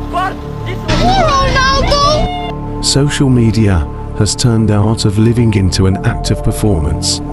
Ronaldo! Social media has turned the art of living into an act of performance.